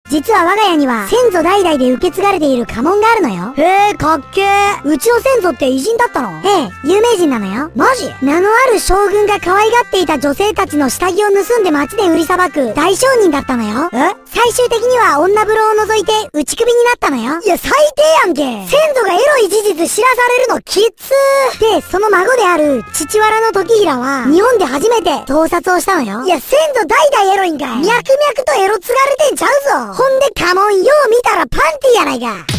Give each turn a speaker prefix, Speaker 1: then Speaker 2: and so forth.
Speaker 1: 実は我が家には先祖代々で受け継がれている家紋があるのよ。
Speaker 2: へえ、かっけー。うちの先祖って偉人だったの？
Speaker 1: ええ、有名人なのよ。
Speaker 2: マジ？
Speaker 1: 名のある将軍が可愛がっていた女性たちの下着を盗んで街で売りさばく大商人だったのよ。最終的には女風呂を除いて打ち首になったのよ。
Speaker 2: いや、最低やんけ。
Speaker 1: 先祖がエロい事実知らされるのきつー。で、その孫である父原の時平は日本で初めて盗撮をしたのよ。
Speaker 2: いや、先祖代々エロいんかい。
Speaker 1: 脈々とエロ継がれてんちゃうぞ。ほんで家紋よう見たらパンティやないか。